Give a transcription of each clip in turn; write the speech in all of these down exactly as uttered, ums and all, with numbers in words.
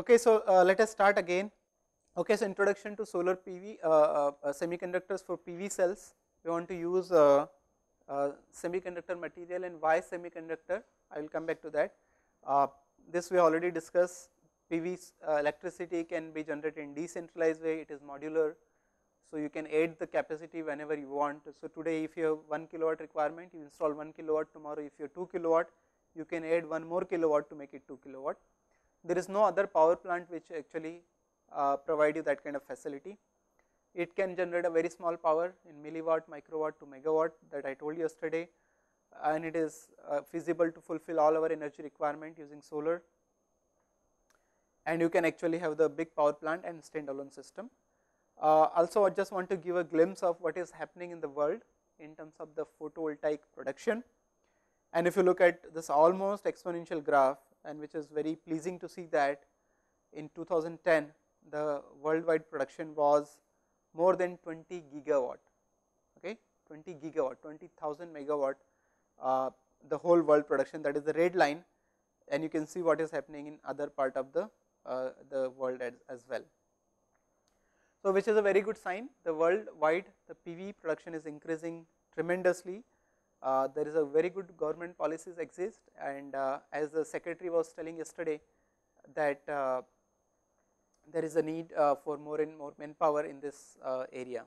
Okay, so uh, let us start again. Okay, so introduction to solar P V uh, uh, uh, semiconductors for P V cells. We want to use uh, uh, semiconductor material, and why semiconductor? I will come back to that. Uh, this we already discussed. P V uh, electricity can be generated in decentralized way. It is modular, so you can add the capacity whenever you want. So today, if you have one kilowatt requirement, you install one kilowatt. Tomorrow, if you have two kilowatt, you can add one more kilowatt to make it two kilowatt. There is no other power plant which actually uh, provide you that kind of facility. It can generate a very small power in milliwatt, microwatt to megawatt that I told you yesterday, and it is uh, feasible to fulfill all our energy requirement using solar. And you can actually have the big power plant and standalone system. Uh, also, I just want to give a glimpse of what is happening in the world in terms of the photovoltaic production. And if you look at this almost exponential graph, and which is very pleasing to see that in two thousand ten, the worldwide production was more than twenty gigawatt, okay, twenty gigawatt, twenty thousand megawatt, uh, the whole world production, that is the red line, and you can see what is happening in other part of the, uh, the world as, as well. So, which is a very good sign, the worldwide the P V production is increasing tremendously. Uh, there is a very good government policies exist, and uh, as the secretary was telling yesterday that uh, there is a need uh, for more and more manpower in this uh, area.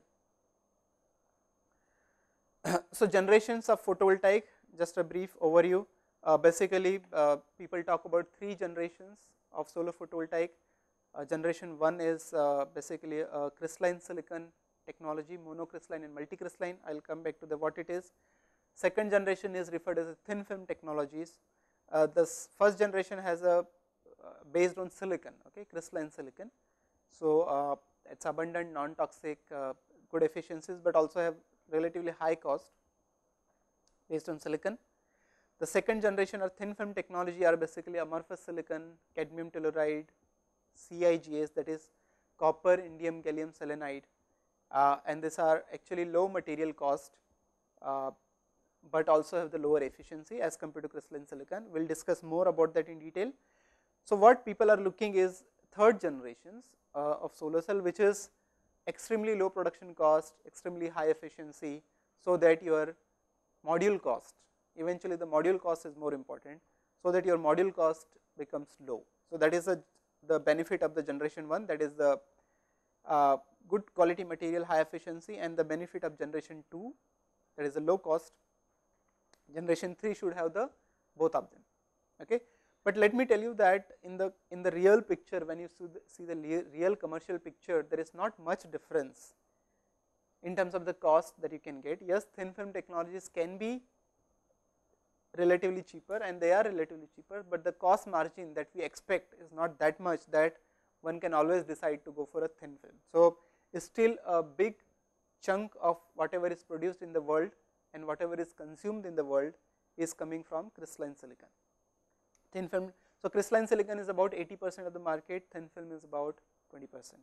So, generations of photovoltaic, just a brief overview. Uh, basically, uh, people talk about three generations of solar photovoltaic. Uh, generation one is uh, basically a crystalline silicon technology, monocrystalline and multicrystalline. I will come back to the what it is. Second generation is referred as thin film technologies. Uh, this first generation has a uh, based on silicon, okay, crystalline silicon. So, uh, it is abundant, non-toxic, uh, good efficiencies, but also have relatively high cost based on silicon. The second generation or thin film technology are basically amorphous silicon, cadmium telluride, C I G S, that is copper, indium, gallium selenide, uh, and these are actually low material cost, uh, but also have the lower efficiency as compared to crystalline silicon. We will discuss more about that in detail. So, what people are looking is third generations uh, of solar cell, which is extremely low production cost, extremely high efficiency, so that your module cost, eventually the module cost is more important, so that your module cost becomes low. So, that is a, the benefit of the generation one, that is the uh, good quality material, high efficiency, and the benefit of generation two, that is the low cost. Generation three should have the both of them, okay. But let me tell you that in the in the real picture, when you see the real commercial picture, there is not much difference in terms of the cost that you can get. Yes, thin film technologies can be relatively cheaper, and they are relatively cheaper, but the cost margin that we expect is not that much that one can always decide to go for a thin film. So, it's still a big chunk of whatever is produced in the world and whatever is consumed in the world is coming from crystalline silicon. Thin film, so crystalline silicon is about eighty percent of the market, thin film is about twenty percent.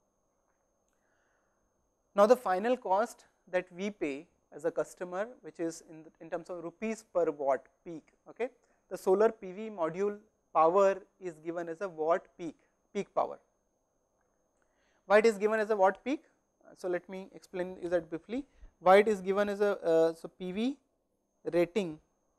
Now, the final cost that we pay as a customer, which is in, the, in terms of rupees per watt peak, okay. The solar P V module power is given as a watt peak, peak power. Why it is given as a watt peak? So, let me explain you that briefly. Why it is given as a, uh, so P V rating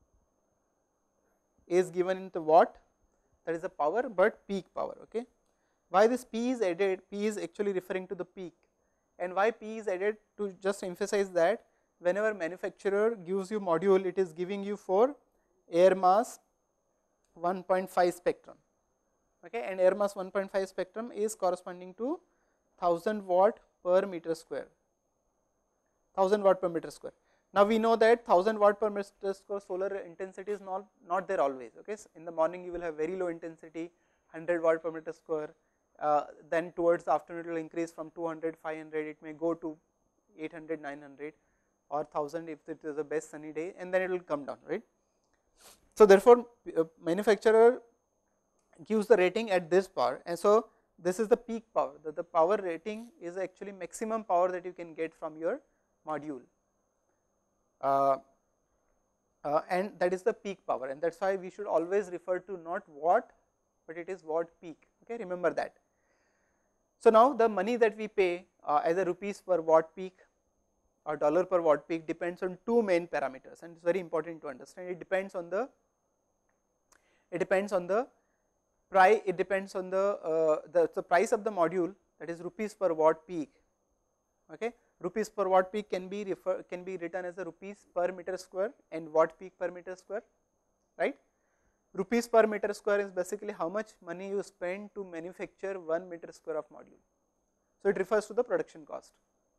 is given in the watt, that is the power, but peak power, okay. Why this P is added? P is actually referring to the peak, and why P is added? To just emphasize that whenever manufacturer gives you module, it is giving you for air mass one point five spectrum, okay, and air mass one point five spectrum is corresponding to one thousand watt per meter square, one thousand watt per meter square. Now, we know that one thousand watt per meter square solar intensity is not, not there always, okay. So, in the morning you will have very low intensity, one hundred watt per meter square, uh, then towards the afternoon it will increase from two hundred, five hundred, it may go to eight hundred, nine hundred or one thousand if it is the best sunny day, and then it will come down, right. So, therefore, uh, manufacturer gives the rating at this power, and so this is the peak power, the, the power rating is actually maximum power that you can get from your module, uh, uh, and that is the peak power, and that is why we should always refer to not watt, but it is watt peak, okay, remember that. So now the money that we pay uh, either rupees per watt peak or dollar per watt peak depends on two main parameters, and it is very important to understand. It depends on the it depends on the price, it depends on the, uh, the the price of the module, that is rupees per watt peak. Okay, rupees per watt peak can be refer can be written as a rupees per meter square and watt peak per meter square, right. Rupees per meter square is basically how much money you spend to manufacture one meter square of module. So it refers to the production cost.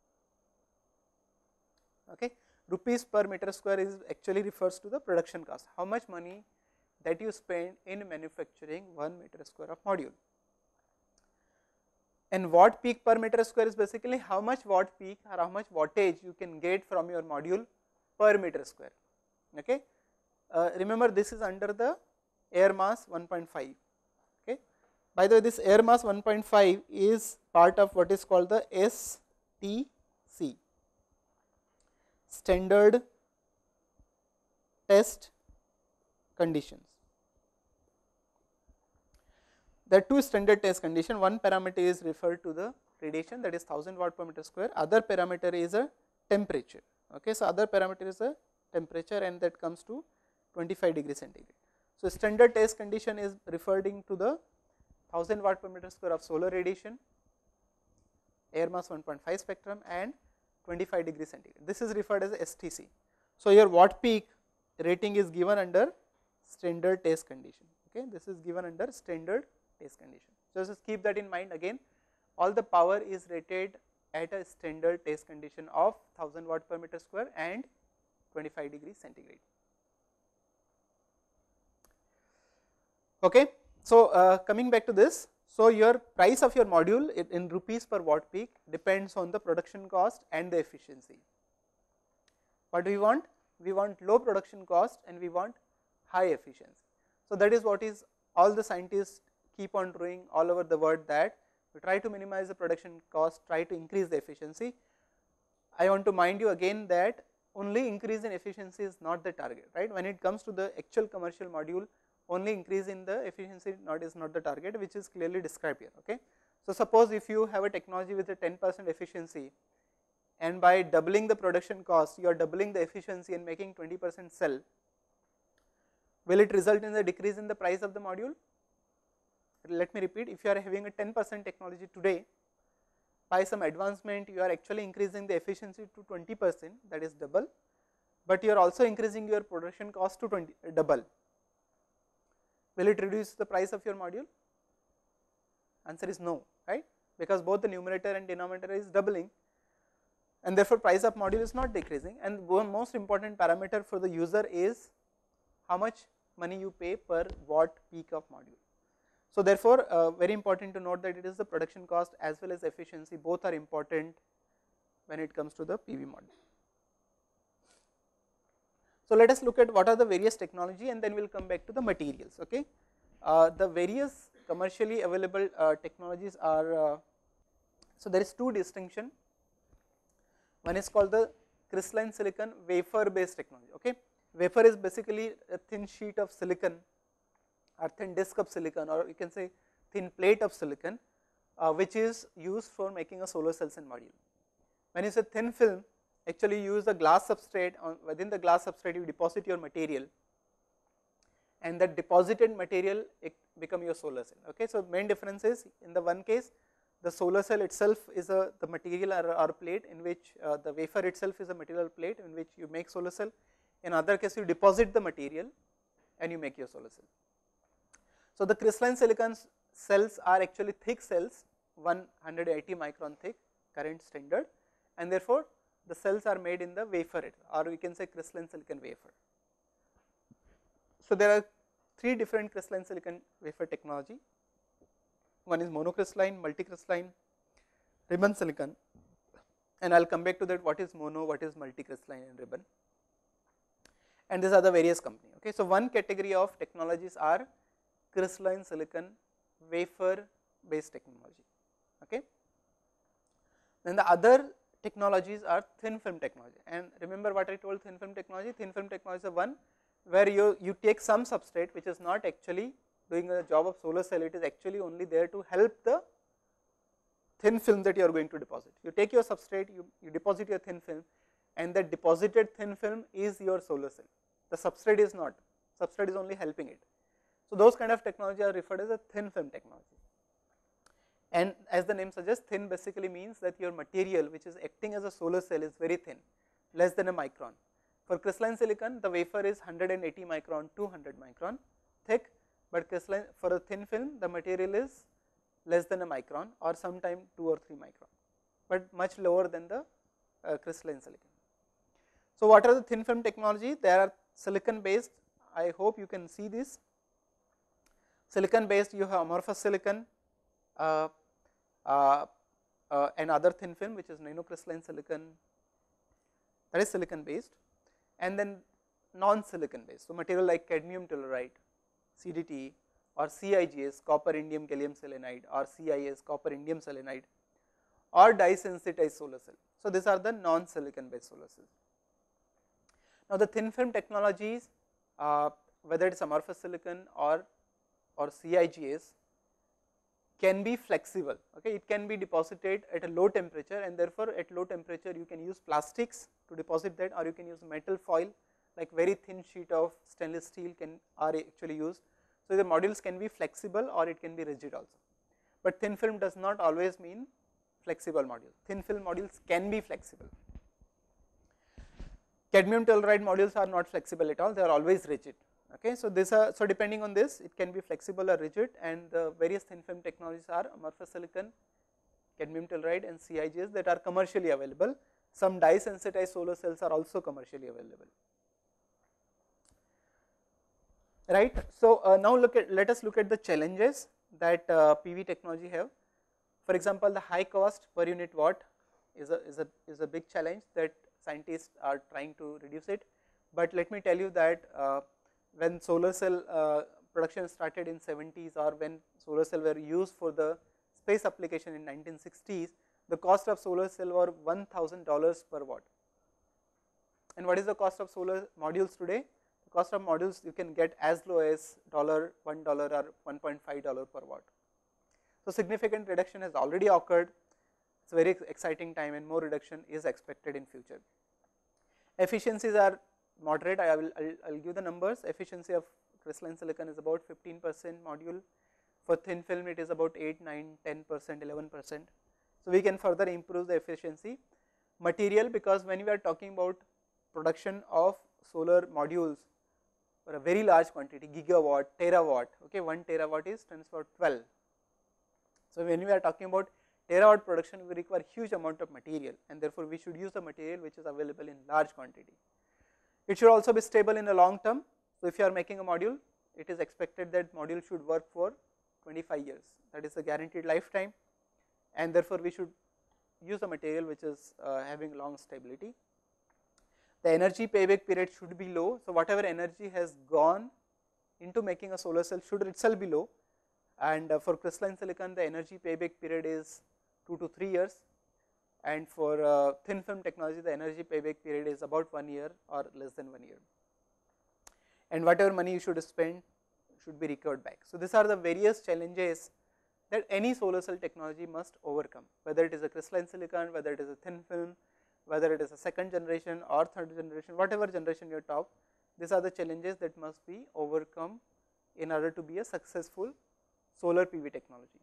Okay, rupees per meter square is actually refers to the production cost, how much money that you spend in manufacturing one meter square of module. And watt peak per meter square is basically how much watt peak or how much wattage you can get from your module per meter square. Okay, uh, remember this is under the air mass one point five. Okay, by the way, this air mass one point five is part of what is called the S T C, standard test conditions. There are two standard test conditions. One parameter is referred to the radiation, that is one thousand watt per meter square. Other parameter is a temperature. Okay, so other parameter is a temperature, and that comes to twenty-five degree centigrade. So standard test condition is referring to the one thousand watt per meter square of solar radiation, air mass one point five spectrum, and twenty-five degree centigrade. This is referred as S T C. So your watt peak rating is given under standard test condition. Okay, this is given under standard test condition. So just keep that in mind. Again, all the power is rated at a standard test condition of one thousand watt per meter square and twenty-five degree centigrade. Okay, so uh, coming back to this, so your price of your module in, in rupees per watt peak depends on the production cost and the efficiency. What do we want? We want low production cost and we want high efficiency. So that is what is all the scientists keep on doing all over the world, that we try to minimize the production cost, try to increase the efficiency. I want to mind you again that only increase in efficiency is not the target, right. When it comes to the actual commercial module, only increase in the efficiency not is not the target, which is clearly described here. Okay. So suppose if you have a technology with a ten percent efficiency, and by doubling the production cost you are doubling the efficiency and making twenty percent cell, will it result in the decrease in the price of the module? Let me repeat, if you are having a ten percent technology today, by some advancement you are actually increasing the efficiency to twenty percent, that is double, but you are also increasing your production cost to twenty double. Will it reduce the price of your module? Answer is no, right, because both the numerator and denominator is doubling, and therefore price of module is not decreasing. And one most important parameter for the user is how much money you pay per watt peak of module. So therefore, uh, very important to note that it is the production cost as well as efficiency, both are important when it comes to the P V module. So let us look at what are the various technology, and then we will come back to the materials. Okay, uh, the various commercially available uh, technologies are, uh, so there is two distinction. One is called the crystalline silicon wafer based technology. Okay, wafer is basically a thin sheet of silicon or thin disk of silicon, or you can say thin plate of silicon, uh, which is used for making a solar cells and module. When you say thin film, actually you use a glass substrate. On within the glass substrate you deposit your material, and that deposited material it become your solar cell. Okay, so main difference is, in the one case the solar cell itself is a the material or, or plate in which uh, the wafer itself is a material plate in which you make solar cell. In other case you deposit the material and you make your solar cell. So the crystalline silicon cells are actually thick cells, one hundred eighty micron thick, current standard, and therefore the cells are made in the wafer, or we can say crystalline silicon wafer. So there are three different crystalline silicon wafer technology. One is monocrystalline, multicrystalline, ribbon silicon, and I will come back to that, what is mono, what is multicrystalline and ribbon, and these are the various company. Okay, so one category of technologies are crystalline silicon wafer based technology. Okay, then the other technologies are thin film technology, and remember what I told, thin film technology. Thin film technology is the one where you, you take some substrate which is not actually doing a job of solar cell, it is actually only there to help the thin film that you are going to deposit. You take your substrate, you, you deposit your thin film, and that deposited thin film is your solar cell. The substrate is not, substrate is only helping it. So those kind of technology are referred as a thin film technology. And as the name suggests, thin basically means that your material which is acting as a solar cell is very thin, less than a micron. For crystalline silicon, the wafer is one hundred eighty micron, two hundred micron thick, but crystalline, for a thin film, the material is less than a micron or sometime two or three micron, but much lower than the uh, crystalline silicon. So what are the thin film technology? They are silicon based. I hope you can see this. Silicon based, you have amorphous silicon, uh, uh, uh, and other thin film which is nanocrystalline silicon, that is silicon based, and then non silicon based. So material like cadmium telluride, C D T, or C I G S, copper indium gallium selenide, or C I S, copper indium selenide, or dye sensitized solar cell. So these are the non silicon based solar cells. Now the thin film technologies, uh, whether it is amorphous silicon or or C I G S, can be flexible. Okay, it can be deposited at a low temperature, and therefore at low temperature you can use plastics to deposit that, or you can use metal foil, like very thin sheet of stainless steel can are actually used. So the modules can be flexible or it can be rigid also, but thin film does not always mean flexible module. Thin film modules can be flexible. Cadmium telluride modules are not flexible at all, they are always rigid. Okay, so this are, so depending on this, it can be flexible or rigid, and the various thin film technologies are amorphous silicon, cadmium telluride, and C I G S that are commercially available. Some dye sensitized solar cells are also commercially available. Right. So uh, now look at, let us look at the challenges that uh, P V technology have. For example, the high cost per unit watt is a is a is a big challenge that scientists are trying to reduce it. But let me tell you that uh, when solar cell uh, production started in seventies, or when solar cell were used for the space application in nineteen sixties, the cost of solar cell were one thousand dollars per watt. And what is the cost of solar modules today? The cost of modules you can get as low as dollar, one dollar or one point five dollar per watt. So significant reduction has already occurred. It's a very exciting time, and more reduction is expected in future. Efficiencies are moderate. I will I'll, I'll give the numbers. Efficiency of crystalline silicon is about fifteen percent module. For thin film it is about eight, nine, ten percent, eleven percent. So we can further improve the efficiency. Material, because when we are talking about production of solar modules for a very large quantity, gigawatt, terawatt, okay, one terawatt is stands for twelve. So when we are talking about terawatt production, we require huge amount of material, and therefore we should use the material which is available in large quantity. It should also be stable in the long term. So if you are making a module, it is expected that module should work for twenty-five years. That is a guaranteed lifetime, and therefore we should use a material which is uh, having long stability. The energy payback period should be low. So whatever energy has gone into making a solar cell should itself be low, and uh, for crystalline silicon the energy payback period is two to three years, and for uh, thin film technology the energy payback period is about one year or less than one year, and whatever money you should spend should be recovered back. So these are the various challenges that any solar cell technology must overcome, whether it is a crystalline silicon, whether it is a thin film, whether it is a second generation or third generation, whatever generation you top, these are the challenges that must be overcome in order to be a successful solar P V technology.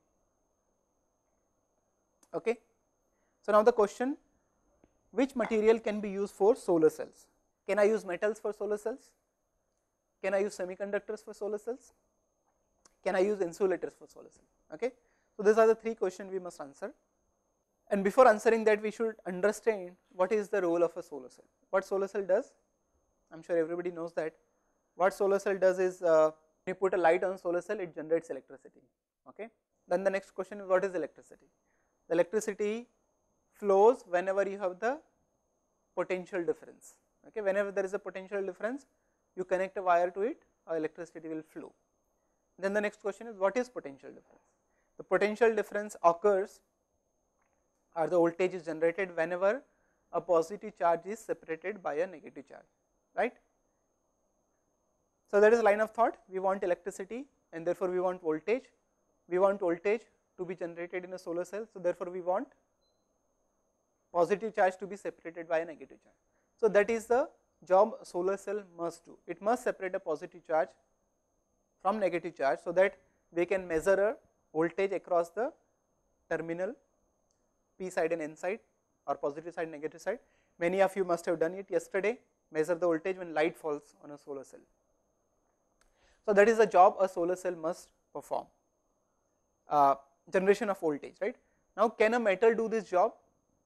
Okay. So now the question, which material can be used for solar cells? Can I use metals for solar cells? Can I use semiconductors for solar cells? Can I use insulators for solar cells? Okay. So these are the three questions we must answer. And before answering that, we should understand what is the role of a solar cell. What solar cell does? I am sure everybody knows that. What solar cell does is, uh, when you put a light on solar cell, it generates electricity. Okay. Then the next question is, what is electricity? The electricity flows whenever you have the potential difference. Okay. Whenever there is a potential difference, you connect a wire to it, or electricity will flow. Then the next question is, what is potential difference? The potential difference occurs, or the voltage is generated whenever a positive charge is separated by a negative charge, right. So that is a line of thought. We want electricity and therefore we want voltage, we want voltage to be generated in a solar cell. So, therefore, we want positive charge to be separated by a negative charge. So, that is the job a solar cell must do. It must separate a positive charge from negative charge, so that we can measure a voltage across the terminal P side and N side, or positive side, negative side. Many of you must have done it yesterday, measure the voltage when light falls on a solar cell. So, that is the job a solar cell must perform, uh, generation of voltage, right. Now, can a metal do this job?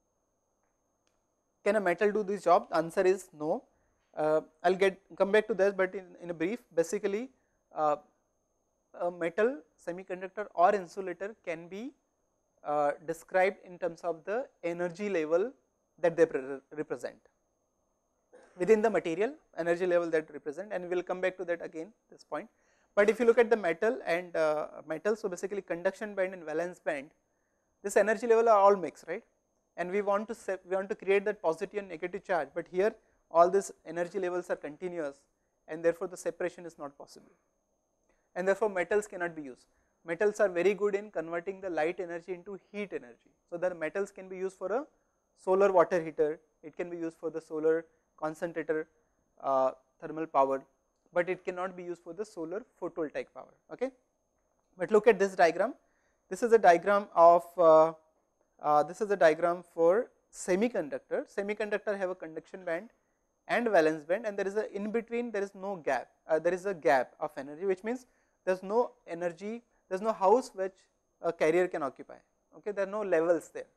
Can a metal do this job? The answer is no. Uh, I will get come back to this, but in, in a brief, basically uh, a metal, semiconductor or insulator can be uh, described in terms of the energy level that they represent within the material, energy level that represent, and we will come back to that again this point. But if you look at the metal and uh, metal, so basically conduction band and valence band, this energy level are all mixed, right, and we want to we want to create that positive and negative charge, but here all these energy levels are continuous, and therefore the separation is not possible, and therefore metals cannot be used. Metals are very good in converting the light energy into heat energy. So, the metals can be used for a solar water heater, it can be used for the solar concentrator uh, thermal power, but it cannot be used for the solar photovoltaic power. Okay. But look at this diagram. This is a diagram of uh, uh, this is a diagram for semiconductor. Semiconductor have a conduction band and valence band, and there is a in between there is no gap. Uh, there is a gap of energy, which means there is no energy, there is no house which a carrier can occupy. Okay, there are no levels there.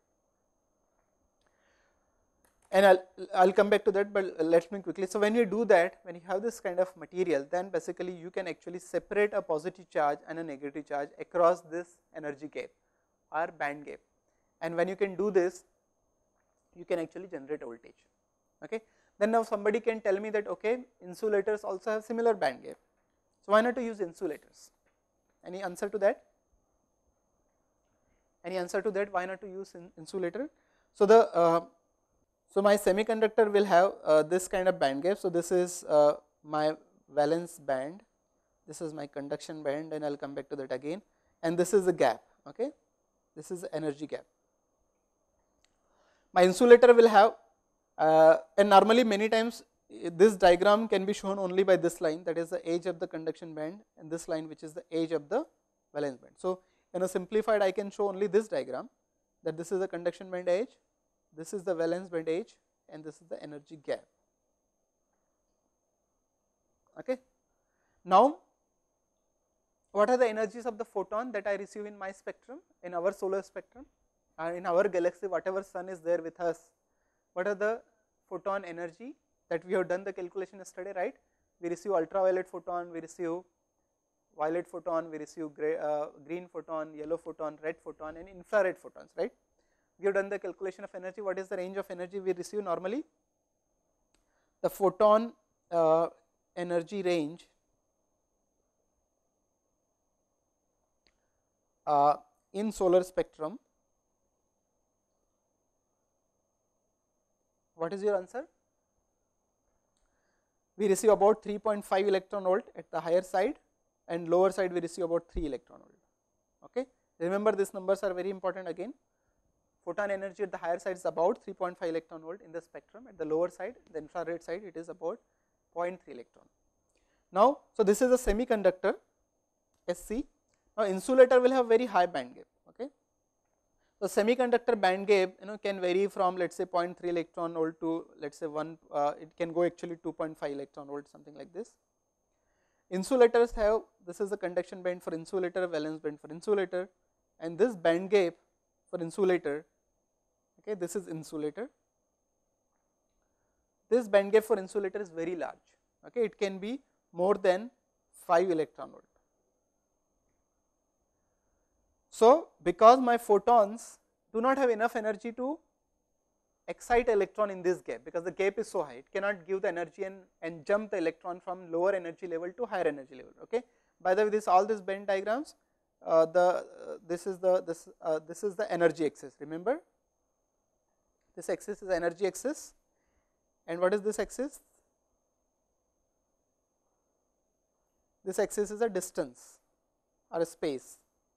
And I'll I'll come back to that, but let me quickly. So, when you do that, when you have this kind of material, then basically you can actually separate a positive charge and a negative charge across this energy gap or band gap. And when you can do this, you can actually generate a voltage. Okay. Then now somebody can tell me that okay, insulators also have similar band gap. So, why not to use insulators? Any answer to that? Any answer to that? Why not to use in insulator? So, the uh, so my semiconductor will have uh, this kind of band gap. So, this is uh, my valence band, this is my conduction band, and I will come back to that again, and this is the gap. Okay, this is the energy gap. My insulator will have uh, and normally many times this diagram can be shown only by this line, that is the edge of the conduction band, and this line which is the edge of the valence band. So, in a simplified I can show only this diagram, that this is the conduction band edge, this is the valence band edge, and this is the energy gap. Okay. Now, what are the energies of the photon that I receive in my spectrum, in our solar spectrum, and in our galaxy, whatever sun is there with us, what are the photon energy that we have done the calculation yesterday, right? We receive ultraviolet photon, we receive violet photon, we receive gray, uh, green photon, yellow photon, red photon, and infrared photons, right? We have done the calculation of energy. What is the range of energy we receive normally? The photon uh, energy range uh, in solar spectrum. What is your answer? We receive about three point five electron volt at the higher side, and lower side we receive about three electron volt. Okay. Remember, these numbers are very important again. Photon energy at the higher side is about three point five electron volt in the spectrum, at the lower side, the infrared side, it is about zero point three electron. Now, so this is a semiconductor S C. Now, insulator will have very high band gap. Okay. So, semiconductor band gap, you know, can vary from, let us say, zero point three electron volt to, let us say, one, uh, it can go actually two point five electron volt, something like this. Insulators have, this is the conduction band for insulator, valence band for insulator, and this band gap for insulator, okay, this is insulator. This band gap for insulator is very large. Okay, it can be more than five electron volt. So, because my photons do not have enough energy to excite electron in this gap, because the gap is so high, it cannot give the energy and, and jump the electron from lower energy level to higher energy level. Okay. By the way, this all these Venn diagrams, uh, the uh, this is the this uh, this is the energy axis. Remember, this axis is energy axis, and what is this axis? This axis is a distance. or a space.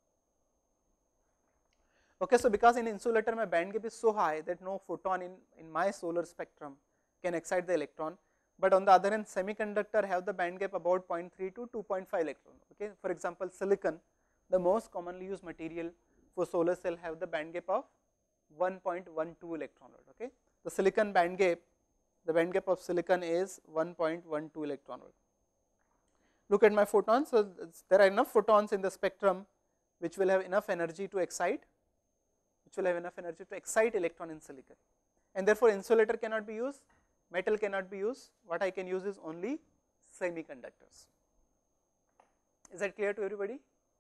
Okay, so because in insulator my band gap is so high that no photon in, in my solar spectrum can excite the electron, but on the other hand semiconductor have the band gap about zero point three to two point five electron. Okay, for example, silicon, the most commonly used material for solar cell, have the band gap of one point one two electron volt. Okay, the silicon band gap, the band gap of silicon is one point one two electron volt. Look at my photons. So there are enough photons in the spectrum which will have enough energy to excite, which will have enough energy to excite electron in silicon, and therefore insulator cannot be used, metal cannot be used. What I can use is only semiconductors. Is that clear to everybody?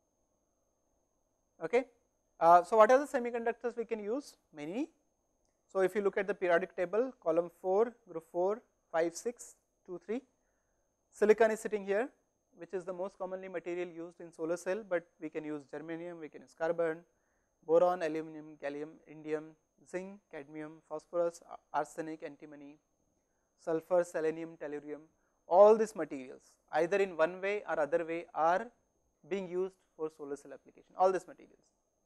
Okay. Uh, so what are the semiconductors we can use? Many. So if you look at the periodic table, column four, group four, five, six, two, three, silicon is sitting here, which is the most commonly material used in solar cell, but we can use germanium, we can use carbon, boron, aluminum, gallium, indium, zinc, cadmium, phosphorus, arsenic, antimony, sulfur, selenium, tellurium. All these materials either in one way or other way are being used for solar cell application, all these materials.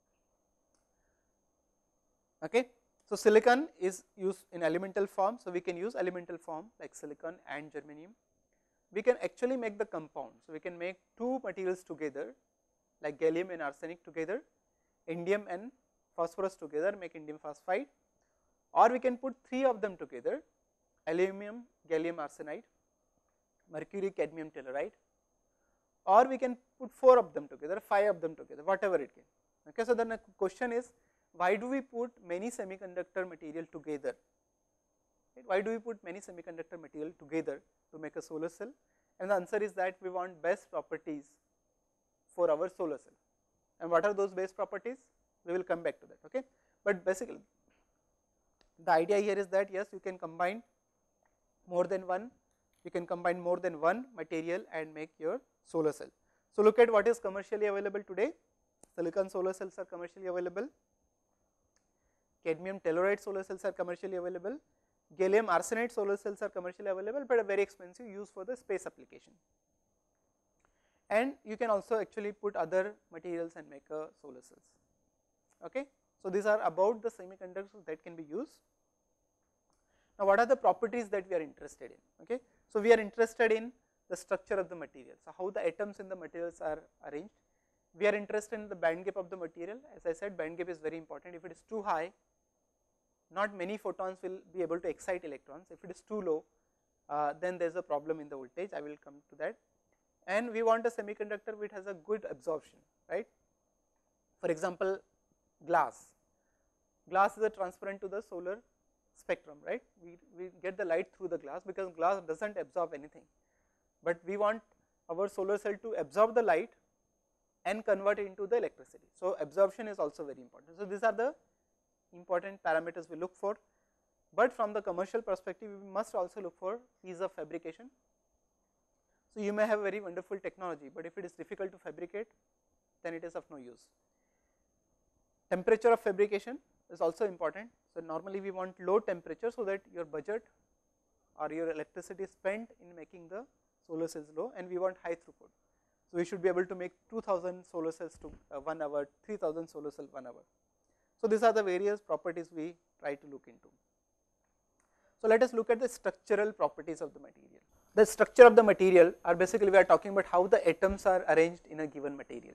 Okay. So silicon is used in elemental form, so we can use elemental form like silicon and germanium. We can actually make the compound, so we can make two materials together like gallium and arsenic together, indium and phosphorus together, make indium phosphide, or we can put three of them together, aluminum, gallium arsenide, mercury, cadmium, telluride, or we can put four of them together, five of them together, whatever it can. Okay, so then the question is, why do we put many semiconductor material together? Right? Why do we put many semiconductor material together to make a solar cell? And the answer is that we want best properties for our solar cell. And what are those best properties? We will come back to that. Okay, but basically the idea here is that yes, you can combine more than one, you can combine more than one material and make your solar cell. So look at what is commercially available today. Silicon solar cells are commercially available, cadmium telluride solar cells are commercially available, gallium arsenide solar cells are commercially available, but are very expensive, used for the space application. And you can also actually put other materials and make a solar cells. Okay. So these are about the semiconductors that can be used. Now what are the properties that we are interested in? Okay. So we are interested in the structure of the material, so how the atoms in the materials are arranged. We are interested in the band gap of the material. As I said, band gap is very important. If it is too high, not many photons will be able to excite electrons. If it is too low, uh, then there is a problem in the voltage. I will come to that. And we want a semiconductor which has a good absorption, right? For example, glass. Glass is a transparent to the solar spectrum, right? We, we get the light through the glass because glass does not absorb anything, but we want our solar cell to absorb the light and convert it into the electricity. So absorption is also very important. So these are the important parameters we look for, but from the commercial perspective we must also look for ease of fabrication. So you may have very wonderful technology, but if it is difficult to fabricate, then it is of no use. Temperature of fabrication is also important. So normally we want low temperature so that your budget or your electricity spent in making the solar cells low, and we want high throughput. So we should be able to make two thousand solar cells to uh, one hour, three thousand solar cell one hour. So these are the various properties we try to look into. So let us look at the structural properties of the material. The structure of the material are basically, we are talking about how the atoms are arranged in a given material.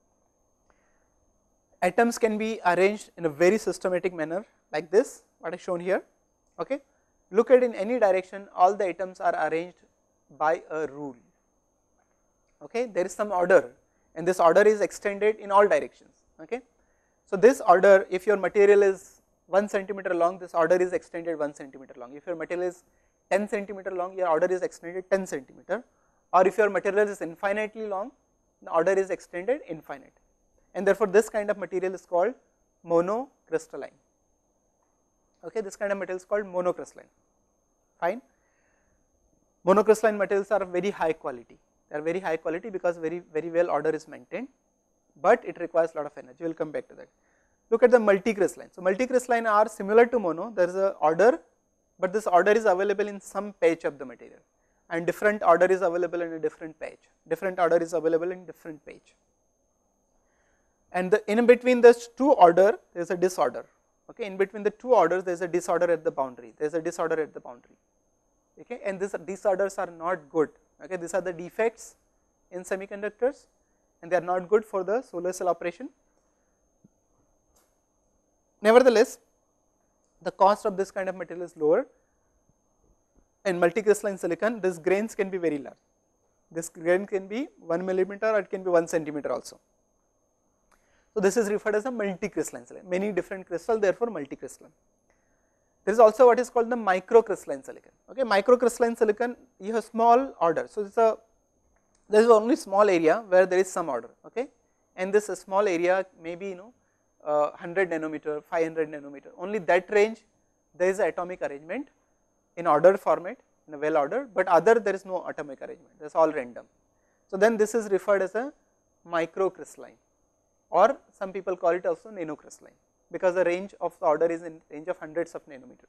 Atoms can be arranged in a very systematic manner like this, what is shown here. Okay. Look at in any direction, all the atoms are arranged by a rule. Okay. There is some order, and this order is extended in all directions. Okay. So this order, if your material is one centimeter long, this order is extended one centimeter long. If your material is ten centimeter long, your order is extended ten centimeter, or if your material is infinitely long, the order is extended infinite. And therefore this kind of material is called monocrystalline. Okay, this kind of material is called monocrystalline. Fine. Monocrystalline materials are very high quality. They are very high quality because very very well order is maintained, but it requires a lot of energy. We will come back to that. Look at the multicrystalline. So multicrystalline are similar to mono. There is a order, but this order is available in some patch of the material, and different order is available in a different patch. Different order is available in different patch. and the in between the two order there is a disorder. Okay, in between the two orders there is a disorder at the boundary, there is a disorder at the boundary. Okay, and these disorders are not good. Okay, these are the defects in semiconductors, and they are not good for the solar cell operation. Nevertheless, the cost of this kind of material is lower. In multicrystalline silicon, these grains can be very large. This grain can be one millimeter or it can be one centimeter also. So, this is referred as a multicrystalline silicon, many different crystal, therefore multicrystalline. There is also what is called the microcrystalline silicon. Okay, microcrystalline silicon, you have small order. So, this is a there is only small area where there is some order. Okay, and this small area may be you know uh, one hundred nanometer, five hundred nanometer. Only that range there is atomic arrangement in ordered format, in a well ordered, but other there is no atomic arrangement. That is all random. So, then this is referred as a microcrystalline, or some people call it also nanocrystalline, because the range of the order is in range of hundreds of nanometer.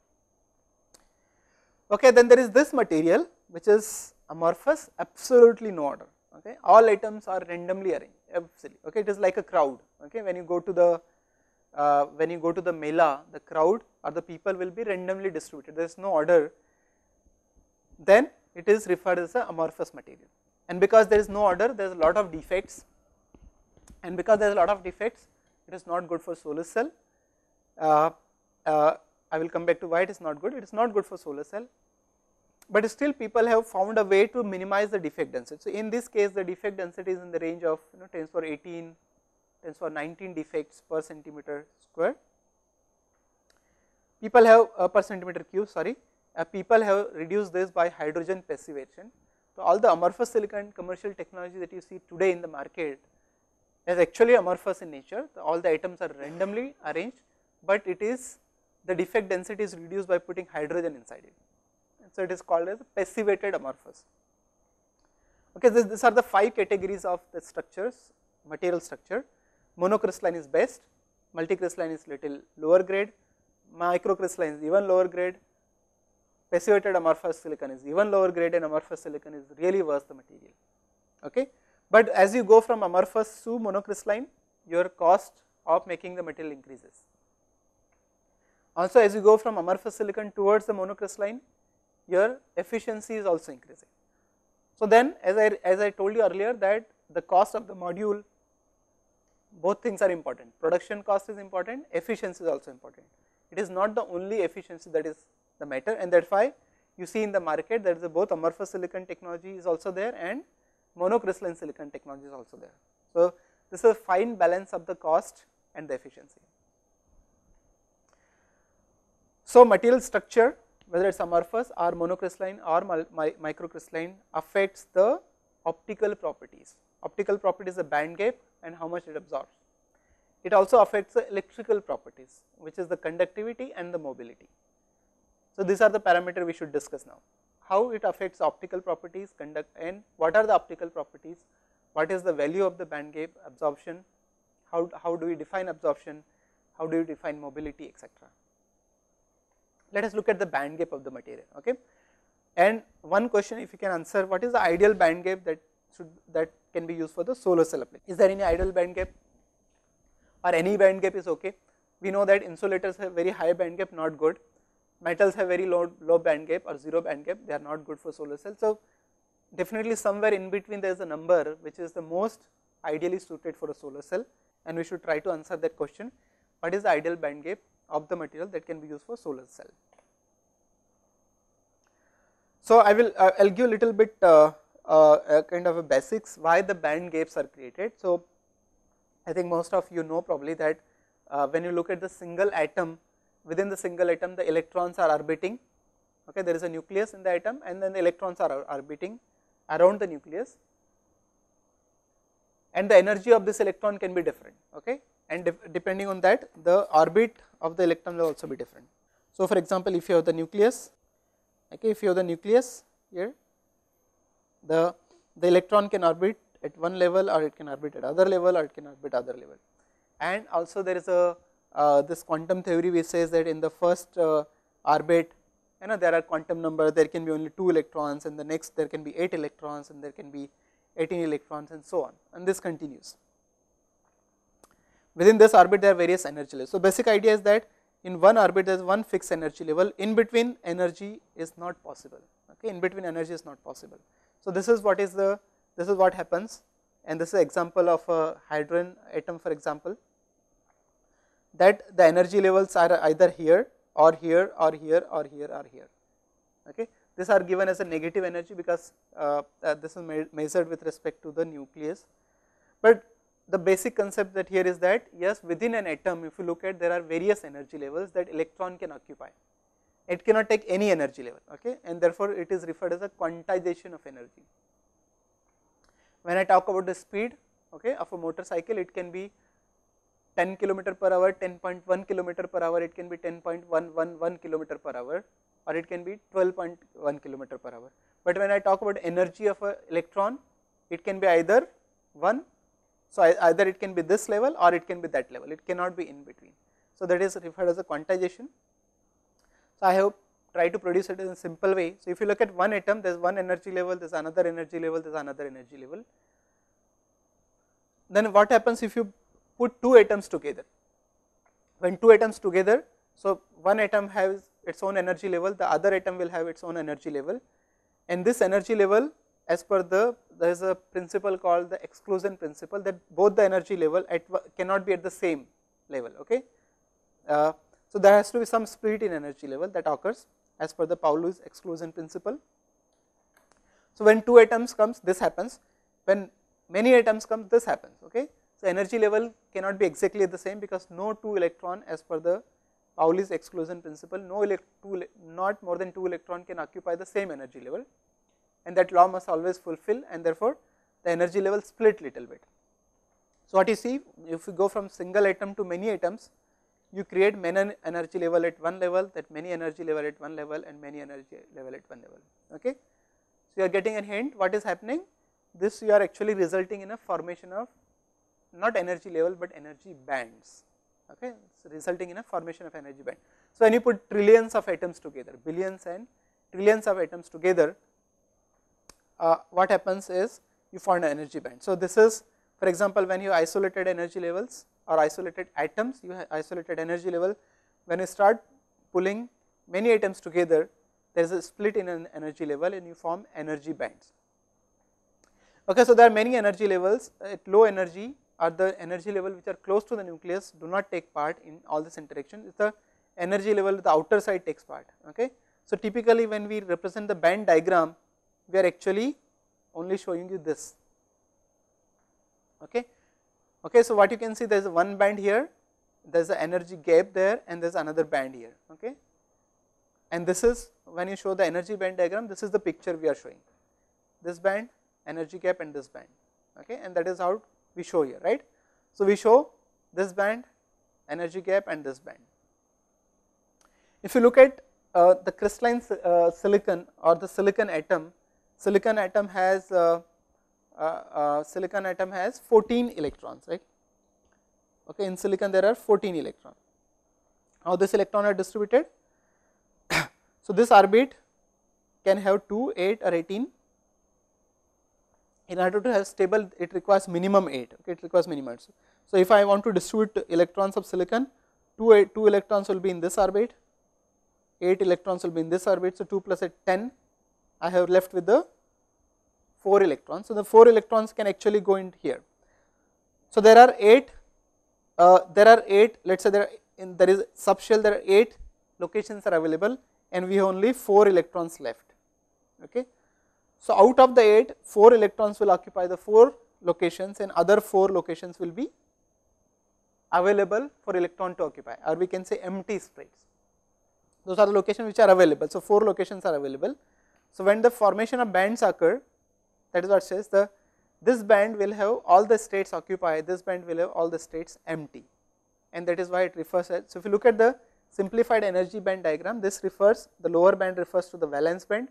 Okay, then there is this material which is amorphous, absolutely no order. Okay, all atoms are randomly arranged. Absolutely. Okay, it is like a crowd. Okay, when you go to the uh, when you go to the mela, the crowd or the people will be randomly distributed. There is no order. Then it is referred as an amorphous material, and because there is no order, there is a lot of defects, and because there is a lot of defects, it is not good for solar cell. Uh, uh, I will come back to why it is not good. It is not good for solar cell, but still people have found a way to minimize the defect density. So, in this case the defect density is in the range of you know ten to the power eighteen, ten to the power nineteen defects per centimeter square. People have uh, per centimeter cube, sorry, uh, people have reduced this by hydrogen passivation. So, all the amorphous silicon commercial technology that you see today in the market is actually amorphous in nature. So, all the atoms are randomly arranged, but it is the defect density is reduced by putting hydrogen inside it. So, it is called as passivated amorphous. Okay, this, these are the five categories of the structures, material structure. Monocrystalline is best, multicrystalline is little lower grade, microcrystalline is even lower grade, passivated amorphous silicon is even lower grade, and amorphous silicon is really worse the material. Okay, but as you go from amorphous to monocrystalline, your cost of making the material increases. Also, as you go from amorphous silicon towards the monocrystalline, your efficiency is also increasing. So, then as I as I told you earlier that the cost of the module, both things are important. Production cost is important, efficiency is also important. It is not the only efficiency that is the matter, and that is why you see in the market there is a both amorphous silicon technology is also there and monocrystalline silicon technology is also there. So, this is a fine balance of the cost and the efficiency. So, material structure, whether it is amorphous or monocrystalline or microcrystalline, affects the optical properties. Optical property is the band gap and how much it absorbs. It also affects the electrical properties, which is the conductivity and the mobility. So, these are the parameters we should discuss now. How it affects optical properties, conduct, and what are the optical properties, what is the value of the band gap, absorption, how, how do we define absorption, how do we define mobility, et cetera. Let us look at the band gap of the material. Okay, and one question, if you can answer, what is the ideal band gap that should that can be used for the solar cell application? Is there any ideal band gap, or any band gap is okay? We know that insulators have very high band gap, not good. Metals have very low low band gap or zero band gap, they are not good for solar cell. So, definitely somewhere in between there is a number which is the most ideally suited for a solar cell, and we should try to answer that question. What is the ideal band gap of the material that can be used for solar cell? So, I will uh, I will give a little bit uh, uh, a kind of a basics why the band gaps are created. So, I think most of you know probably that uh, when you look at the single atom, within the single atom the electrons are orbiting. Okay, there is a nucleus in the atom and then the electrons are orbiting around the nucleus, and the energy of this electron can be different. Okay, and de depending on that the orbit of the electron will also be different. So, for example, if you have the nucleus, okay, if you have the nucleus here, the the electron can orbit at one level, or it can orbit at other level, or it can orbit other level. And also there is a uh, this quantum theory which says that in the first uh, orbit, you know, there are quantum number, there can be only two electrons, and the next there can be eight electrons, and there can be eighteen electrons, and so on, and this continues. within this orbit there are various energy levels. So, basic idea is that in one orbit there is one fixed energy level, in between energy is not possible, okay, in between energy is not possible. So, this is what is the, this is what happens, and this is an example of a hydrogen atom for example, that the energy levels are either here or here or here or here or here, okay. These are given as a negative energy because uh, uh, this is me measured with respect to the nucleus, but the basic concept that here is that yes, within an atom if you look at, there are various energy levels that electron can occupy, it cannot take any energy level, okay, and therefore it is referred as a quantization of energy. When I talk about the speed, okay, of a motorcycle, it can be ten kilometer per hour, ten point one kilometer per hour, it can be ten point one one one kilometer per hour, or it can be twelve point one kilometer per hour. But when I talk about energy of an electron, it can be either one, so either it can be this level or it can be that level, it cannot be in between. So, that is referred as a quantization. So, I have tried to produce it in a simple way. So, if you look at one atom, there is one energy level, there is another energy level, there is another energy level. Then what happens if you put two atoms together? When two atoms together, so one atom has its own energy level, the other atom will have its own energy level, and this energy level, as per the, there is a principle called the exclusion principle, that both the energy level at cannot be at the same level, okay. Uh, so, there has to be some split in energy level that occurs as per the Pauli's exclusion principle. So, when two atoms comes, this happens, when many atoms come, this happens, okay. So, energy level cannot be exactly the same because no two electron, as per the Pauli's exclusion principle, no elect two, not more than two electron can occupy the same energy level, and that law must always fulfill, and therefore, the energy level split little bit. So, what you see, if you go from single atom to many atoms, you create many energy level at one level, that many energy level at one level, and many energy level at one level, okay. So, you are getting a hint what is happening, this you are actually resulting in a formation of not energy level, but energy bands, okay, so resulting in a formation of energy band. So, when you put trillions of atoms together, billions and trillions of atoms together, uh, what happens is you form an energy band. So, this is for example, when you isolated energy levels or isolated atoms, you have isolated energy level, when you start pulling many atoms together, there is a split in an energy level and you form energy bands. Okay, so, there are many energy levels at low energy, or the energy level which are close to the nucleus do not take part in all this interaction, it is the energy level the outer side takes part. Okay. So, typically when we represent the band diagram, we are actually only showing you this. Okay. Okay, so, what you can see, there is one band here, there is an energy gap there, and there is another band here. Okay. And this is when you show the energy band diagram, this is the picture we are showing, this band, energy gap, and this band. Okay. And that is how we show here, right. So, we show this band, energy gap, and this band. If you look at uh, the crystalline uh, silicon or the silicon atom, silicon atom has uh, uh, uh, silicon atom has fourteen electrons, right. Okay, in silicon there are fourteen electrons. How this electron are distributed? So, this orbit can have two, eight, or eighteen. In order to have stable, it requires minimum eight. Okay, it requires minimum. So, if I want to distribute electrons of silicon, two, eight, two electrons will be in this orbit, eight electrons will be in this orbit. So, two plus eight, ten. I have left with the four electrons. So, the four electrons can actually go in here. So, there are eight. Uh, there are eight. Let us say there are in there is subshell. There are eight locations are available, and we have only four electrons left. Okay. So, out of the eight, four electrons will occupy the four locations, and other four locations will be available for electron to occupy, or we can say empty space. Those are the locations which are available. So, four locations are available. So, when the formation of bands occur, that is what says the this band will have all the states occupied, this band will have all the states empty, and that is why it refers as. So, if you look at the simplified energy band diagram, this refers, the lower band refers to the valence band,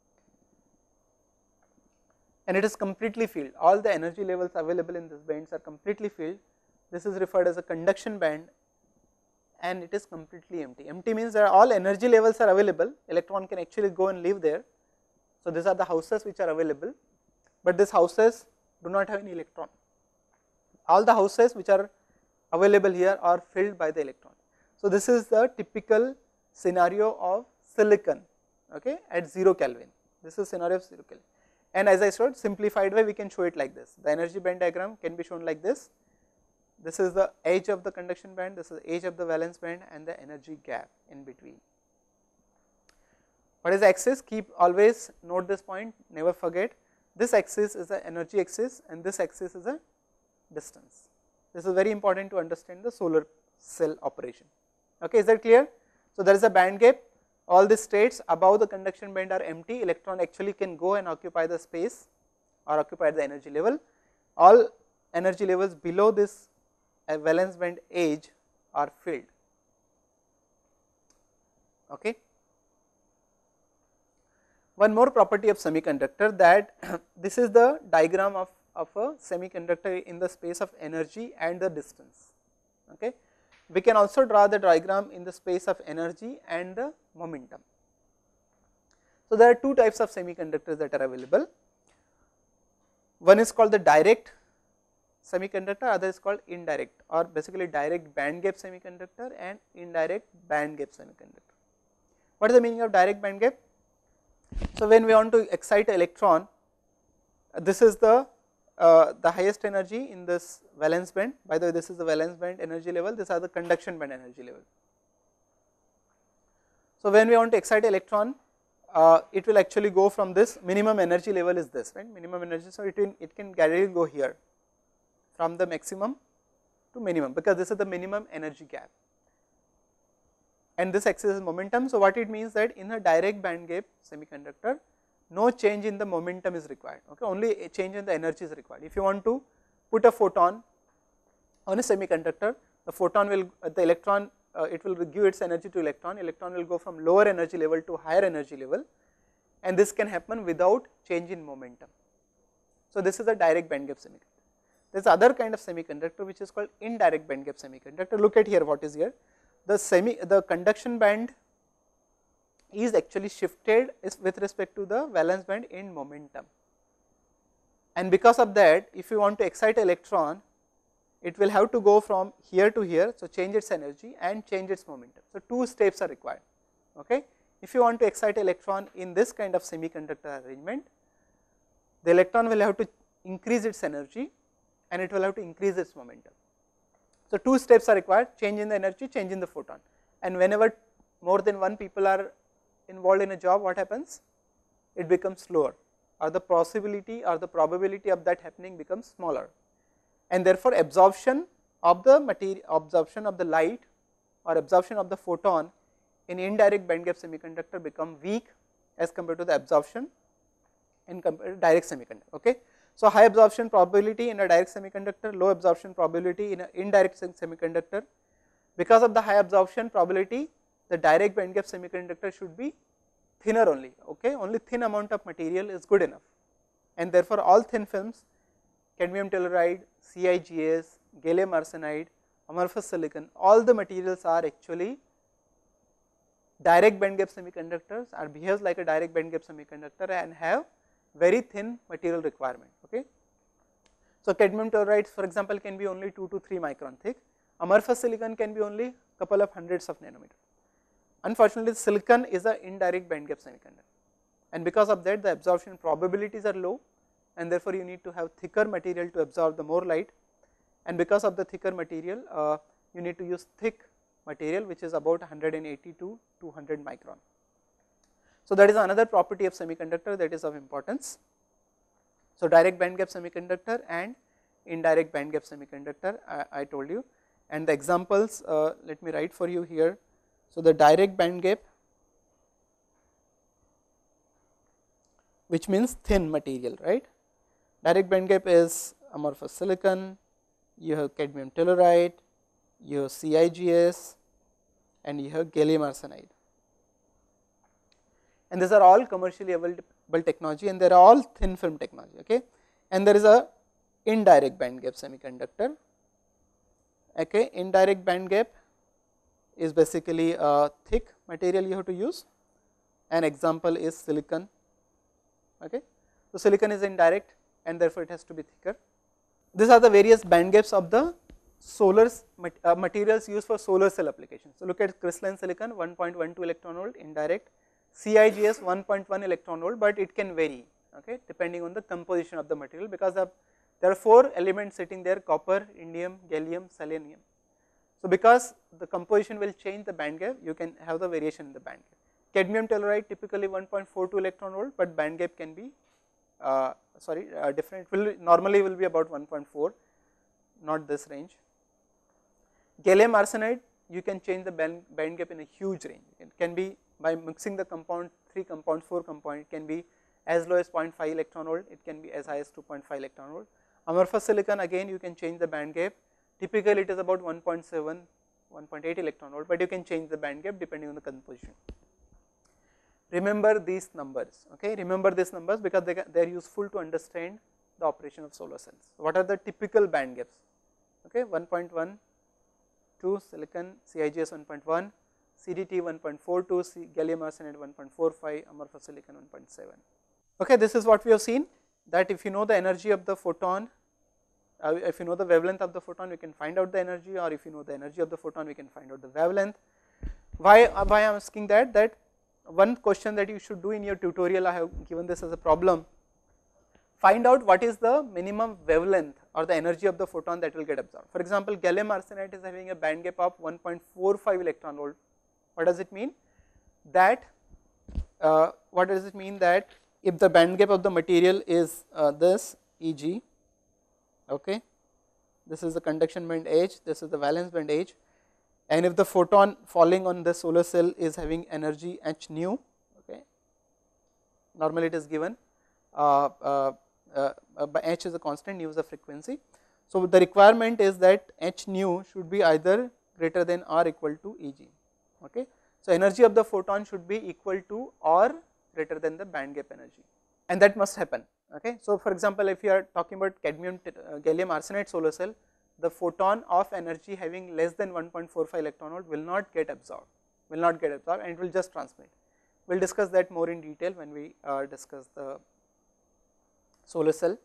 and it is completely filled. All the energy levels available in this bands are completely filled. This is referred as a conduction band, and it is completely empty. Empty means that all energy levels are available, electron can actually go and live there. So, these are the houses which are available, but these houses do not have any electron. All the houses which are available here are filled by the electron. So, this is the typical scenario of silicon, okay, at zero Kelvin. This is scenario of zero Kelvin, and as I showed, simplified way we can show it like this. The energy band diagram can be shown like this. This is the edge of the conduction band, this is the edge of the valence band, and the energy gap in between. What is the axis? Keep always note this point, never forget. This axis is the energy axis and this axis is a distance. This is very important to understand the solar cell operation. Okay, is that clear? So, there is a band gap, all the states above the conduction band are empty, electron actually can go and occupy the space or occupy the energy level. All energy levels below this valence band edge are filled. Okay. One more property of semiconductor, that this is the diagram of, of a semiconductor in the space of energy and the distance. Okay. We can also draw the diagram in the space of energy and the momentum. So, there are two types of semiconductors that are available. One is called the direct semiconductor, other is called indirect, or basically direct band gap semiconductor and indirect band gap semiconductor. What is the meaning of direct band gap? So, when we want to excite an electron, this is the uh, the highest energy in this valence band. By the way, this is the valence band energy level, these are the conduction band energy level. So, when we want to excite an electron, uh, it will actually go from this minimum energy level is this, right, minimum energy. So, it, will, it can gradually go here from the maximum to minimum, because this is the minimum energy gap, and this axis is momentum. So, what it means that in a direct band gap semiconductor, no change in the momentum is required, okay, only a change in the energy is required. If you want to put a photon on a semiconductor, the photon will, uh, the electron, uh, it will give its energy to electron, electron will go from lower energy level to higher energy level, and this can happen without change in momentum. So, this is a direct band gap semiconductor. There is other kind of semiconductor which is called indirect band gap semiconductor. Look at here what is here. The semi, the conduction band is actually shifted is with respect to the valence band in momentum, and because of that, if you want to excite electron, it will have to go from here to here. So, change its energy and change its momentum. So, two steps are required. Okay. If you want to excite electron in this kind of semiconductor arrangement, the electron will have to increase its energy and it will have to increase its momentum. So, two steps are required, change in the energy, change in the photon, and whenever more than one people are involved in a job, what happens? It becomes slower, or the possibility or the probability of that happening becomes smaller, and therefore, absorption of the material, absorption of the light or absorption of the photon in indirect band gap semiconductor become weak as compared to the absorption in direct semiconductor. Okay. So, high absorption probability in a direct semiconductor, low absorption probability in an indirect semiconductor. Because of the high absorption probability, the direct band gap semiconductor should be thinner only, okay, only thin amount of material is good enough, and therefore, all thin films, cadmium telluride, C I G S, gallium arsenide, amorphous silicon, all the materials are actually direct band gap semiconductors, or behaves like a direct band gap semiconductor and have very thin material requirement. Okay. So, cadmium tellurides for example can be only two to three micron thick, amorphous silicon can be only couple of hundreds of nanometer. Unfortunately, silicon is an indirect band gap semiconductor, and because of that the absorption probabilities are low, and therefore, you need to have thicker material to absorb the more light, and because of the thicker material uh, you need to use thick material which is about one hundred eighty to two hundred micron. So, that is another property of semiconductor that is of importance. So, direct band gap semiconductor and indirect band gap semiconductor I, I told you, and the examples uh, let me write for you here. So, the direct band gap, which means thin material, right. Direct band gap is amorphous silicon, you have cadmium telluride, you have C I G S, and you have gallium arsenide, and these are all commercially available technology, and they are all thin film technology. Okay. And there is a indirect band gap semiconductor. Okay. Indirect band gap is basically a thick material you have to use. An example is silicon. Okay. So, silicon is indirect and therefore, it has to be thicker. These are the various band gaps of the solar uh, materials used for solar cell applications. So, look at crystalline silicon one point one two electron volt, indirect, C I G S one point one electron volt, but it can vary, okay, depending on the composition of the material, because of, there are four elements sitting there: copper, indium, gallium, selenium. So, because the composition will change the band gap, you can have the variation in the band gap. Cadmium telluride typically one point four two electron volt, but band gap can be uh, sorry uh, different, will normally will be about one point four, not this range. Gallium arsenide, you can change the band, band gap in a huge range. It can be by mixing the compound, three compounds, four compound, it can be as low as zero point five electron volt, it can be as high as two point five electron volt. Amorphous silicon, again you can change the band gap, typically it is about one point seven, one point eight electron volt, but you can change the band gap depending on the composition. Remember these numbers, okay, remember these numbers because they, they are useful to understand the operation of solar cells. What are the typical band gaps? Okay, one point one two silicon, C I G S one point one, C D T one point four two, gallium arsenide one point four five, amorphous silicon one point seven. Okay, this is what we have seen, that if you know the energy of the photon, uh, if you know the wavelength of the photon, we can find out the energy, or if you know the energy of the photon, we can find out the wavelength. Why, uh, why I am asking that? That one question that you should do in your tutorial, I have given this as a problem. Find out what is the minimum wavelength or the energy of the photon that will get absorbed. For example, gallium arsenide is having a band gap of one point four five electron volt. What does it mean? That uh, what does it mean that if the band gap of the material is uh, this E G, okay, this is the conduction band H, this is the valence band H, and if the photon falling on the solar cell is having energy h nu, okay, normally it is given. Uh, uh, uh, uh, h is a constant, nu is a frequency. So, the requirement is that h nu should be either greater than or equal to E G. Okay. So, energy of the photon should be equal to or greater than the band gap energy, and that must happen. Okay. So, for example, if you are talking about cadmium uh, gallium arsenide solar cell, the photon of energy having less than one point four five electron volt will not get absorbed, will not get absorbed, and it will just transmit. We will discuss that more in detail when we uh, discuss the solar cell.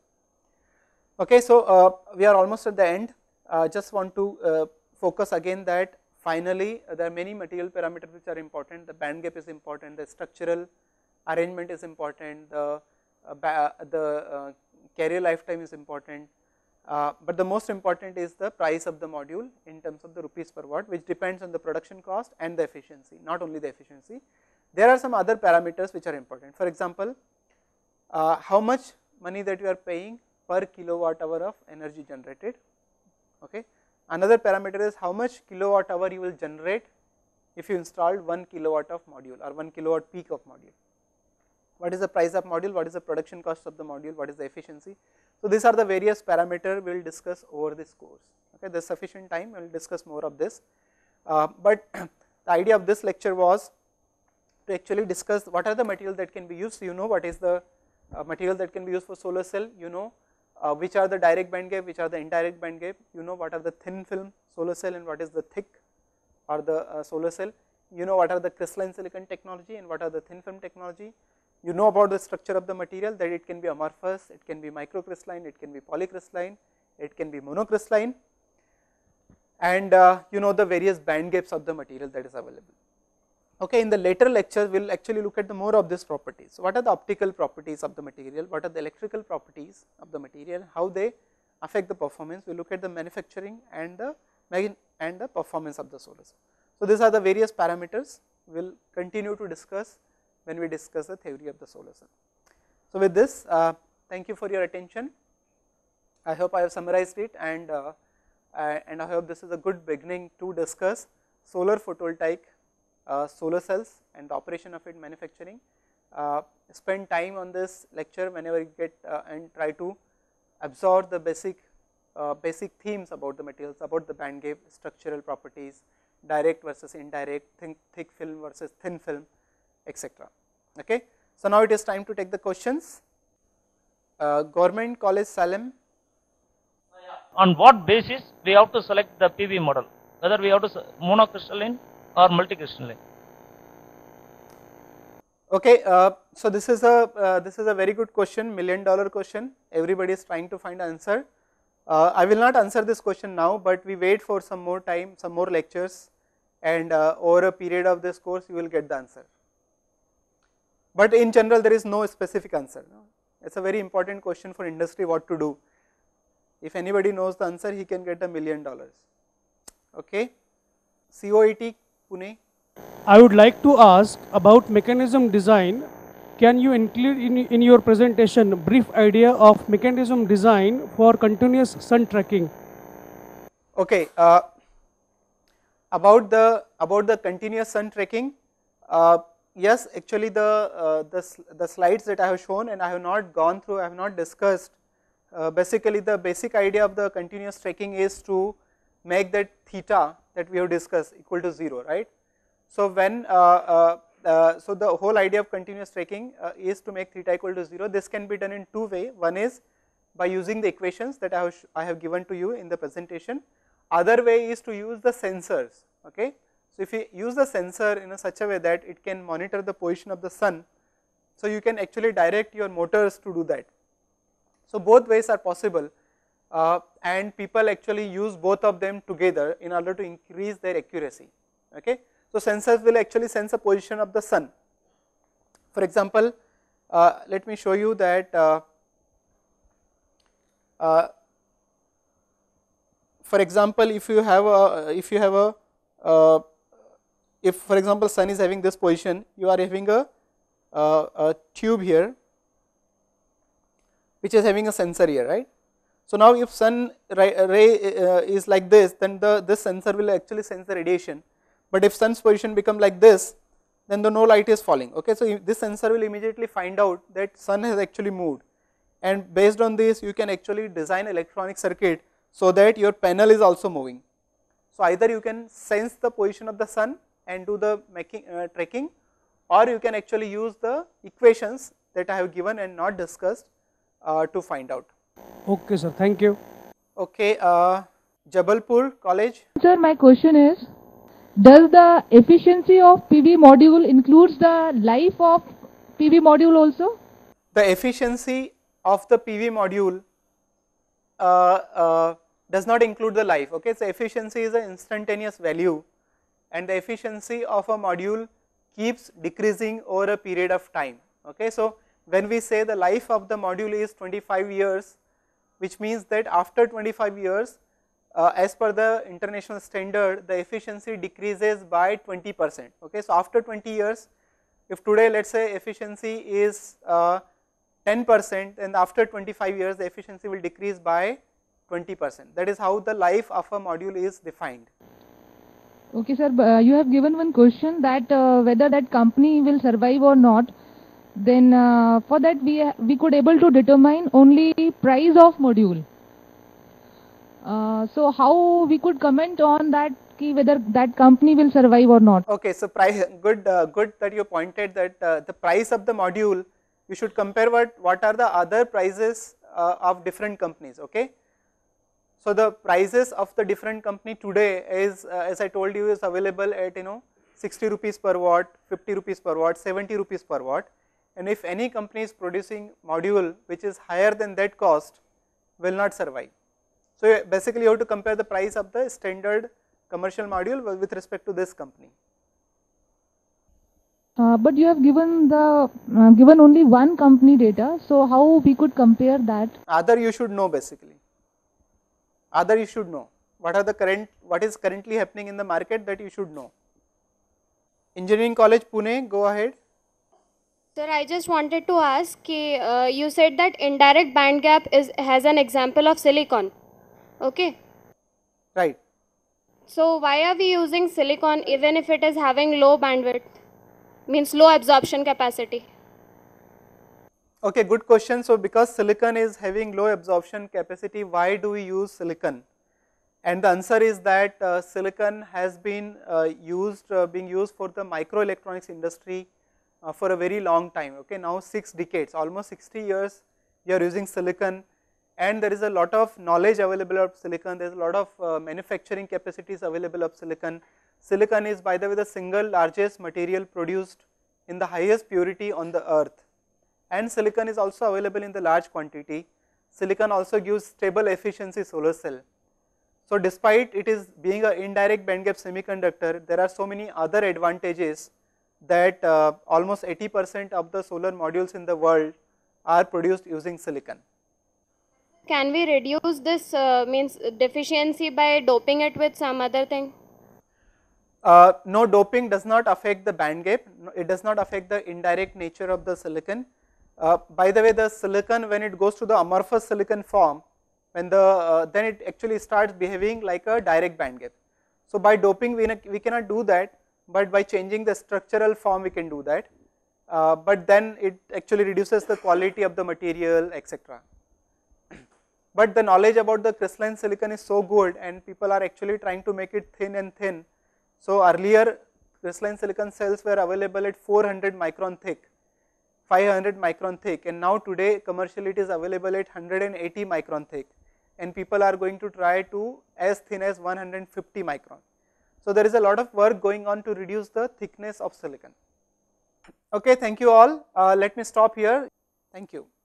Okay, so uh, we are almost at the end. Uh, just want to uh, focus again that finally uh, there are many material parameters which are important. The band gap is important, the structural arrangement is important, the uh, the uh, carrier lifetime is important, uh, but the most important is the price of the module in terms of the rupees per watt, which depends on the production cost and the efficiency, not only the efficiency. There are some other parameters which are important. For example, uh, how much money that you are paying per kilowatt hour of energy generated. Okay. Another parameter is how much kilowatt hour you will generate if you installed one kilowatt of module or one kilowatt peak of module. What is the price of module, what is the production cost of the module, what is the efficiency. So, these are the various parameters we will discuss over this course. Okay. There is sufficient time, we will discuss more of this, uh, but the idea of this lecture was to actually discuss what are the materials that can be used. So, you know what is the uh, material that can be used for solar cell, you know uh, which are the direct band gap, which are the indirect band gap, you know what are the thin film solar cell and what is the thick or the uh, solar cell, you know what are the crystalline silicon technology and what are the thin film technology, you know about the structure of the material, that it can be amorphous, it can be microcrystalline, it can be polycrystalline, it can be monocrystalline, and uh, you know the various band gaps of the material that is available. Okay, in the later lectures we will actually look at the more of these properties. So, what are the optical properties of the material, what are the electrical properties of the material, how they affect the performance. We look at the manufacturing and the and the performance of the solar cell. So, these are the various parameters we will continue to discuss when we discuss the theory of the solar cell. So, with this uh, thank you for your attention. I hope I have summarized it, and uh, uh, and I hope this is a good beginning to discuss solar photovoltaic uh, solar cells and the operation of it, manufacturing. Uh, spend time on this lecture whenever you get uh, and try to absorb the basic uh, basic themes about the materials, about the band gap, structural properties, direct versus indirect, thick, thick film versus thin film, et cetera. Okay. So, now it is time to take the questions. Uh, Government College Salem. On what basis we have to select the P V model, whether we have to monocrystalline or multicrystalline? Okay, uh, so this is a uh, this is a very good question, million dollar question. Everybody is trying to find answer. Uh, I will not answer this question now, but we wait for some more time, some more lectures, and uh, over a period of this course you will get the answer. But in general there is no specific answer. No? It is a very important question for industry what to do. If anybody knows the answer, he can get a million dollars. Okay. C O E T, Pune. I would like to ask about mechanism design. Can you include in, in your presentation a brief idea of mechanism design for continuous sun tracking? Okay. Uh, about the about the continuous sun tracking, uh, yes, actually the uh, the the slides that I have shown and I have not gone through, I have not discussed. Uh, basically, the basic idea of the continuous tracking is to make that theta that we have discussed equal to zero, right? So when uh, uh, uh, so the whole idea of continuous tracking uh, is to make theta equal to zero. This can be done in two ways. One is by using the equations that I have I have given to you in the presentation. Other way is to use the sensors. Okay, so if you use the sensor in a such a way that it can monitor the position of the sun, so you can actually direct your motors to do that. So both ways are possible, uh, and people actually use both of them together in order to increase their accuracy. Okay, so sensors will actually sense the position of the sun. For example, uh, let me show you that. Uh, uh, for example, if you have a if you have a uh, if for example sun is having this position, you are having a, uh, a tube here which is having a sensor here, right. So now if sun ray, ray uh, is like this, then the this sensor will actually sense the radiation, but if sun's position become like this, then the no light is falling. Okay, so this sensor will immediately find out that sun has actually moved, and based on this you can actually design electronic circuit so that your panel is also moving. So either you can sense the position of the sun and do the making uh, tracking, or you can actually use the equations that I have given and not discussed uh, to find out. Okay sir, thank you. Okay, uh, Jabalpur College. Sir, my question is, does the efficiency of P V module includes the life of P V module also? The efficiency of the P V module uh, uh, does not include the life. Okay, so efficiency is an instantaneous value, and the efficiency of a module keeps decreasing over a period of time. Okay, so when we say the life of the module is twenty-five years, which means that after twenty-five years, uh, as per the international standard, the efficiency decreases by twenty percent. Okay, so after twenty years, if today let us say efficiency is uh, ten percent, and after twenty-five years the efficiency will decrease by twenty percent. That is how the life of a module is defined. Okay sir, uh, you have given one question that uh, whether that company will survive or not. Then uh, for that we we could able to determine only price of module. Uh, so how we could comment on that, ki whether that company will survive or not? Okay, so price, good uh, good that you pointed that uh, the price of the module, you should compare what what are the other prices uh, of different companies. Okay, so the prices of the different company today is uh, as I told you is available at you know sixty rupees per watt, fifty rupees per watt, seventy rupees per watt, and if any company is producing module which is higher than that cost, will not survive. So basically you have to compare the price of the standard commercial module with respect to this company. Uh, but you have given the uh, given only one company data, so how we could compare that? Other you should know basically. Other you should know what are the current what is currently happening in the market, that you should know. Engineering College Pune, go ahead. Sir, I just wanted to ask, uh, you said that indirect band gap is has an example of silicon. Okay. Right. So why are we using silicon even if it is having low bandwidth, means low absorption capacity? Okay, good question. So because silicon is having low absorption capacity, why do we use silicon? And the answer is that uh, silicon has been uh, used, uh, being used for the microelectronics industry uh, for a very long time. Okay, now six decades, almost sixty years, we are using silicon, and there is a lot of knowledge available of silicon. There is a lot of uh, manufacturing capacities available of silicon. Silicon is, by the way, the single largest material produced in the highest purity on the earth, and silicon is also available in the large quantity. silicon also gives stable efficiency solar cell. So despite it is being an indirect band gap semiconductor, there are so many other advantages that uh, almost eighty percent of the solar modules in the world are produced using silicon. Can we reduce this uh, means deficiency by doping it with some other thing? Uh, no, doping does not affect the band gap, no, it does not affect the indirect nature of the silicon. Uh, by the way, the silicon, when it goes to the amorphous silicon form, when the uh, then it actually starts behaving like a direct band gap. So by doping we, we cannot do that, but by changing the structural form we can do that, uh, but then it actually reduces the quality of the material, et cetera. But the knowledge about the crystalline silicon is so good, and people are actually trying to make it thin and thin. So earlier crystalline silicon cells were available at four hundred micron thick, five hundred micron thick, and now today commercially it is available at one hundred eighty micron thick, and people are going to try to as thin as one hundred fifty micron. So there is a lot of work going on to reduce the thickness of silicon. Okay, thank you all. Uh, let me stop here. Thank you.